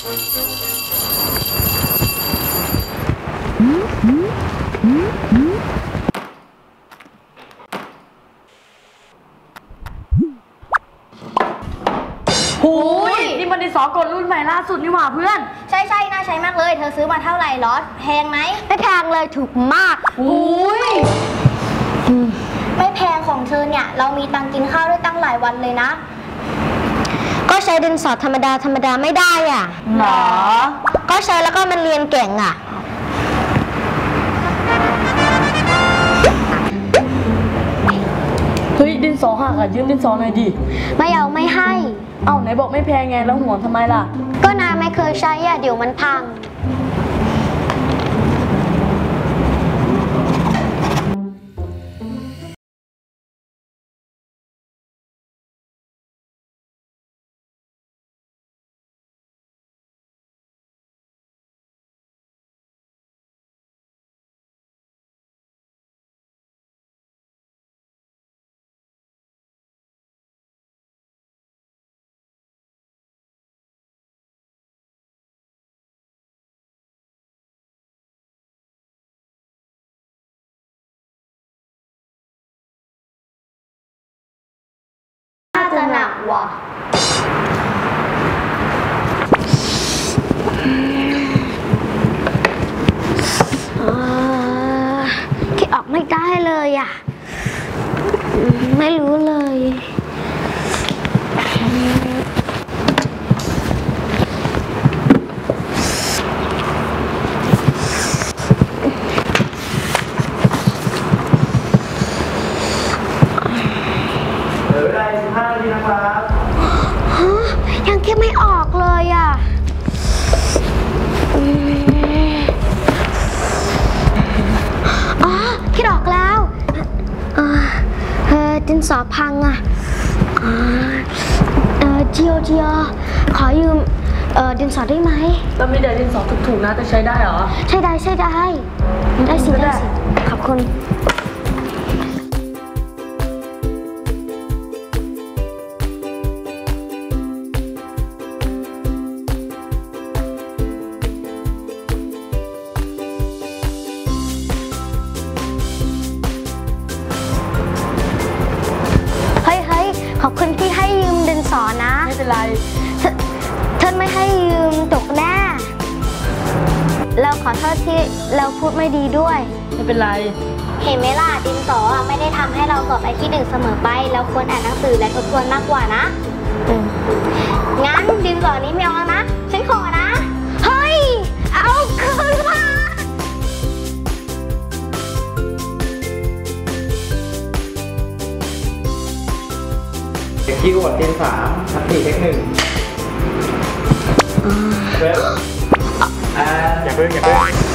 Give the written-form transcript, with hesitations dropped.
หูยนี่มันดินสอกลรุ่นใหม่ล่าสุดนี่หว่าเพื่อนใช่น่าใช้มากเลยเธอซื้อมาเท่าไหร่ลอสแพงไหมไม่แพงเลยถูกมากหูยไม่แพงของเธอเนี่ยเรามีตังกินข้าวได้ตั้งหลายวันเลยนะก็ใช้ดินสอธรรมดาไม่ได้อ่ะหรอก็ใช้แล้วก็มันเรียนเก่งอ่ะเฮ้ยดินสอหักอ่ะยืมดินสอหน่อยดิไม่เอาไม่ให้เอ้าไหนบอกไม่แพงไงแล้วห่วงทำไมล่ะก็นายไม่เคยใช้อ่ะเดี๋ยวมันพังจะหนักว่ะคิดออกไม่ได้เลยอ่ะไม่รู้เลยยังคิดไม่ออกเลยอ่ะอ๋อคิดออกแล้วดินสอพังอ่ะเจียวขอยืมดินสอได้ไหมก็ไม่ได้ดินสอถูกๆนะแต่ใช้ได้เหรอใช้ได้สิขอบคุณขอบคุณที่ให้ยืมดินสอนะไม่เป็นไรเธอไม่ให้ยืมตกแน่เราขอโทษที่เราพูดไม่ดีด้วยไม่เป็นไรเห็นไหมล่ะดินสอไม่ได้ทำให้เราสอบไปที่หนึ่งเสมอไปเราควรอ่านหนังสือและทบทวนมากกว่านะงั้นดินสอนี้ไม่เอาแล้วนะฉันขอนะเฮ้ยเอาคืนมาคีย์เวิร์ดเทน3 ทับ 4 เทค 1เว็บอย่าเพิ่ง